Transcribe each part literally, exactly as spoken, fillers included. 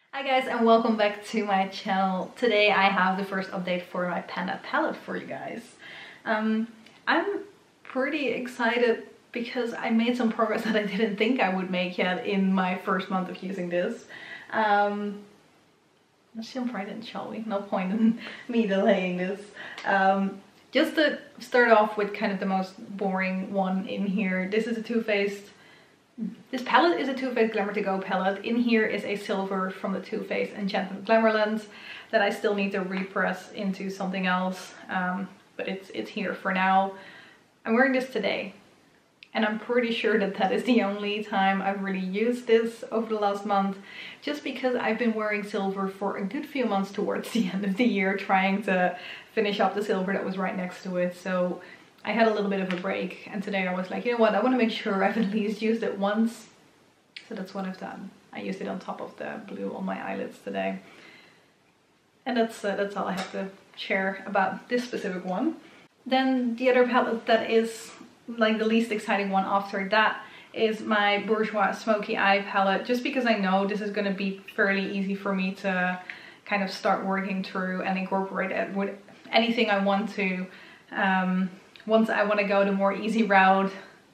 Hi guys, and welcome back to my channel. Today I have the first update for my Panda palette for you guys. Um, I'm pretty excited because I made some progress that I didn't think I would make yet in my first month of using this. Um, let's jump right in, shall we? No point in me delaying this. Um, just to start off with kind of the most boring one in here. This is a Too Faced This palette is a Too Faced Glamour to Go palette. In here is a silver from the Too Faced Enchantment Glamourland that I still need to repress into something else, um, but it's, it's here for now. I'm wearing this today, and I'm pretty sure that that is the only time I've really used this over the last month, just because I've been wearing silver for a good few months towards the end of the year, trying to finish up the silver that was right next to it. So I had a little bit of a break, and today I was like, you know what, I want to make sure I've at least used it once. So that's what I've done. I used it on top of the blue on my eyelids today. And that's, uh, that's all I have to share about this specific one. Then the other palette that is like the least exciting one after that is my Bourjois Smoky Eye palette, just because I know this is going to be fairly easy for me to kind of start working through and incorporate it with anything I want to. Um, Once I want to go the more easy route.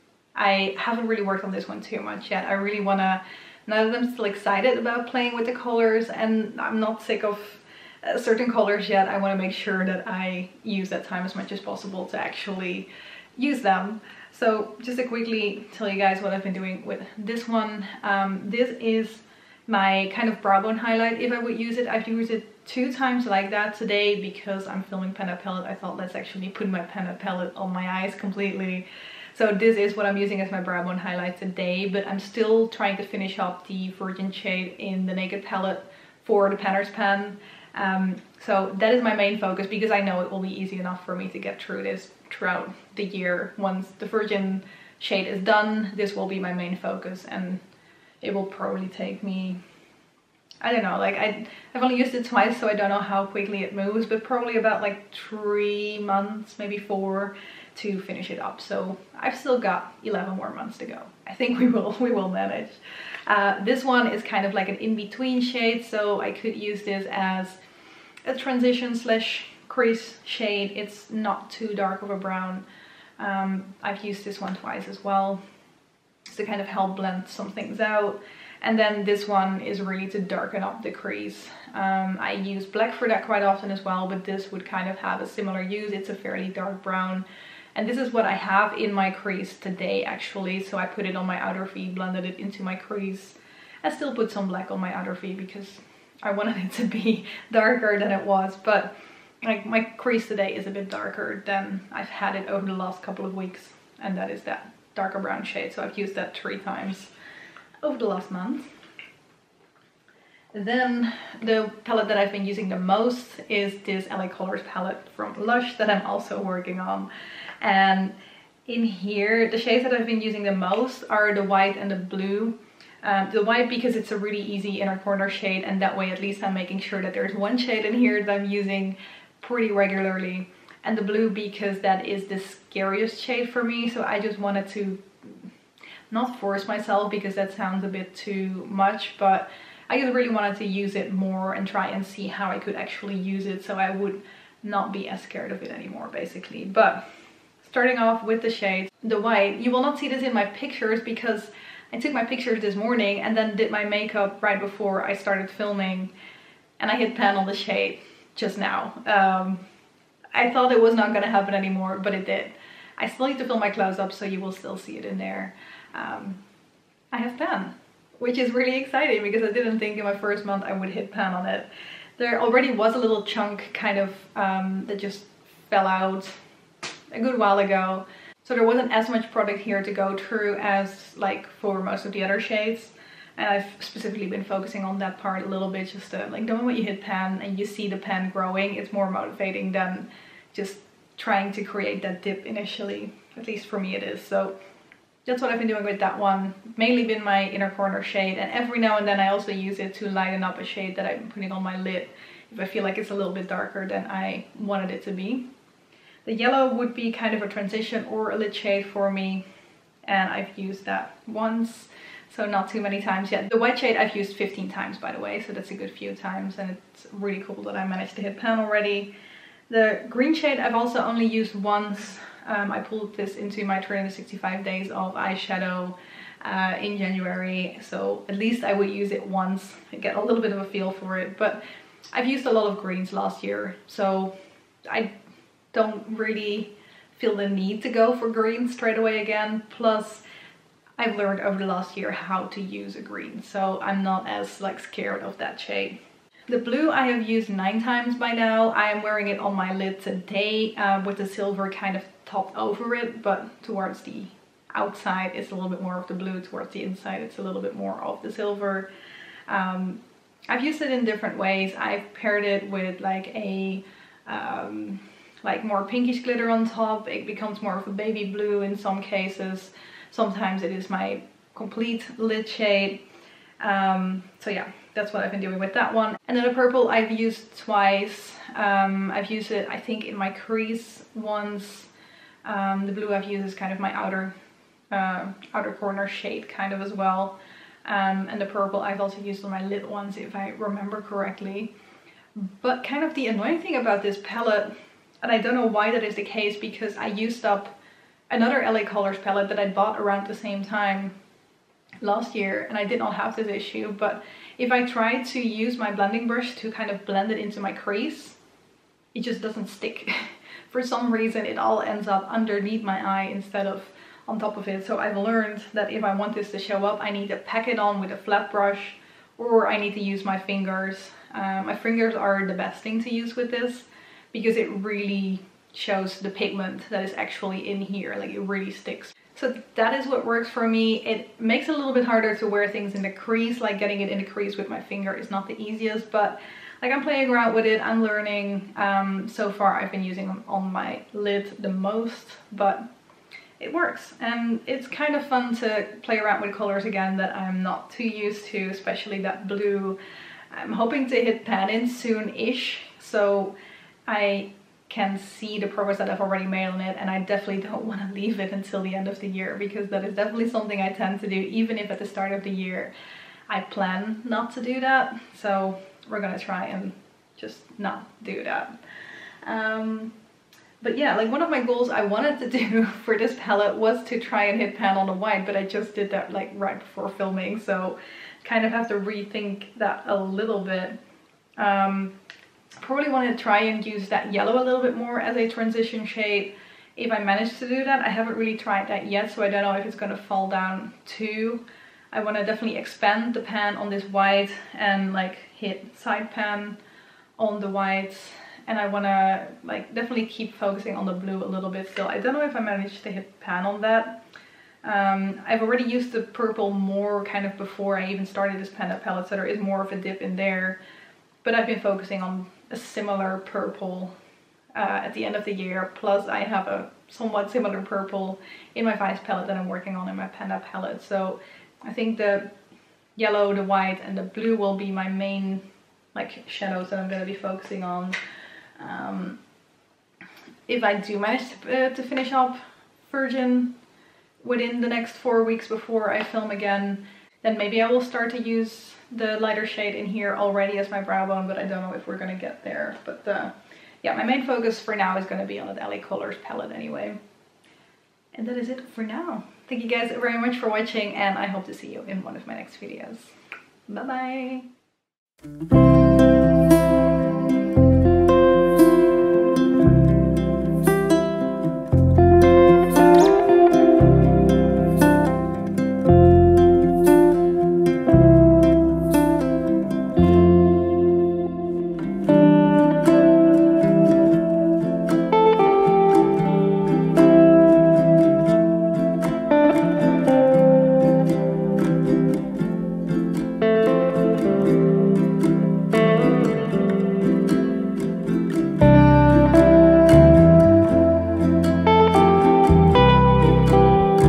I haven't really worked on this one too much yet. I really want to, now that I'm still excited about playing with the colors and I'm not sick of uh, certain colors yet, I want to make sure that I use that time as much as possible to actually use them. So just to quickly tell you guys what I've been doing with this one. Um, this is my kind of brow bone highlight. If I would use it, I've used it two times like that today because I'm filming Panda palette. I thought, let's actually put my Panda palette on my eyes completely. So this is what I'm using as my brow bone highlight today, but I'm still trying to finish up the Virgin shade in the Naked palette for the Panner's Pan. Um, so that is my main focus because I know it will be easy enough for me to get through this throughout the year. Once the Virgin shade is done, this will be my main focus, and it will probably take me, I don't know, like I, I've only used it twice, so I don't know how quickly it moves, but probably about like three months, maybe four, to finish it up. So I've still got eleven more months to go. I think we will, we will manage. Uh, this one is kind of like an in-between shade, so I could use this as a transition slash crease shade. It's not too dark of a brown. Um, I've used this one twice as well, to kind of help blend some things out. And then this one is really to darken up the crease. Um, I use black for that quite often as well, but this would kind of have a similar use. It's a fairly dark brown. And this is what I have in my crease today actually. So I put it on my outer V, blended it into my crease. I still put some black on my outer V because I wanted it to be darker than it was. But like my crease today is a bit darker than I've had it over the last couple of weeks. And that is that darker brown shade. So I've used that three times over the last month. Then the palette that I've been using the most is this L A Colors palette from Lush that I'm also working on. And in here, the shades that I've been using the most are the white and the blue. Um, the white because it's a really easy inner corner shade, and that way at least I'm making sure that there's one shade in here that I'm using pretty regularly. And the blue because that is the scariest shade for me, so I just wanted to not force myself because that sounds a bit too much, but I just really wanted to use it more and try and see how I could actually use it so I would not be as scared of it anymore basically. But starting off with the shades, the white, you will not see this in my pictures because I took my pictures this morning and then did my makeup right before I started filming, and I hit pan on the shade just now. Um, I thought it was not going to happen anymore, but it did. I still need to fill my close up, so you will still see it in there. Um, I have pan, which is really exciting because I didn't think in my first month I would hit pan on it. There already was a little chunk kind of um, that just fell out a good while ago. So there wasn't as much product here to go through as like for most of the other shades. And I've specifically been focusing on that part a little bit, just to, like, the moment you hit pan and you see the pan growing, it's more motivating than just trying to create that dip initially. At least for me it is. So that's what I've been doing with that one. Mainly been my inner corner shade, and every now and then I also use it to lighten up a shade that I'm putting on my lid if I feel like it's a little bit darker than I wanted it to be. The yellow would be kind of a transition or a lid shade for me, and I've used that once. so not too many times yet. The white shade I've used fifteen times, by the way, so that's a good few times, and it's really cool that I managed to hit pan already. The green shade I've also only used once. Um, I pulled this into my three hundred sixty-five days of eyeshadow uh, in January, so at least I would use it once and get a little bit of a feel for it. But I've used a lot of greens last year, so I don't really feel the need to go for green straight away again. Plus, I've learned over the last year how to use a green, so I'm not as like scared of that shade. The blue I have used nine times by now. I am wearing it on my lid today uh, with the silver kind of topped over it, but towards the outside it's a little bit more of the blue, towards the inside it's a little bit more of the silver. Um, I've used it in different ways. I've paired it with like a um, like more pinkish glitter on top. It becomes more of a baby blue in some cases. Sometimes it is my complete lid shade. Um, so yeah, that's what I've been doing with that one. And then the purple I've used twice. Um, I've used it, I think, in my crease once. Um, the blue I've used is kind of my outer, uh, outer corner shade kind of as well. Um, and the purple I've also used on my lid once, if I remember correctly. But kind of the annoying thing about this palette, and I don't know why that is the case, because I used up another L A Colors palette that I bought around the same time last year, and I did not have this issue. But if I try to use my blending brush to kind of blend it into my crease, it just doesn't stick. For some reason it all ends up underneath my eye instead of on top of it. So I've learned that if I want this to show up, I need to pack it on with a flat brush, or I need to use my fingers. Um, my fingers are the best thing to use with this, because it really shows the pigment that is actually in here, like it really sticks. So that is what works for me. It makes it a little bit harder to wear things in the crease, like getting it in the crease with my finger is not the easiest, but like I'm playing around with it, I'm learning. Um, so far I've been using them on my lid the most, but it works. And it's kind of fun to play around with colors again that I'm not too used to, especially that blue. I'm hoping to hit pan in soon-ish, so I can see the progress that I've already made on it, and I definitely don't want to leave it until the end of the year, because that is definitely something I tend to do, even if at the start of the year I plan not to do that. So we're gonna try and just not do that. Um, but yeah, like one of my goals I wanted to do for this palette was to try and hit pan on the white, but I just did that like right before filming, so kind of have to rethink that a little bit. Um, Probably want to try and use that yellow a little bit more as a transition shade if I manage to do that. I haven't really tried that yet, so I don't know if it's going to fall down too. I want to definitely expand the pan on this white and like hit side pan on the white, and I want to like definitely keep focusing on the blue a little bit still. I don't know if I managed to hit pan on that. Um, I've already used the purple more kind of before I even started this Panda palette, so there is more of a dip in there. But I've been focusing on a similar purple uh, at the end of the year. Plus I have a somewhat similar purple in my Vice palette that I'm working on in my Panda palette. So I think the yellow, the white and the blue will be my main like shadows that I'm going to be focusing on. Um, if I do manage to, uh, to finish up Virgin within the next four weeks before I film again, then maybe I will start to use the lighter shade in here already as my brow bone, but I don't know if we're gonna get there. But uh, yeah, my main focus for now is gonna be on the L A Colors palette anyway. And that is it for now. Thank you guys very much for watching, and I hope to see you in one of my next videos. Bye bye!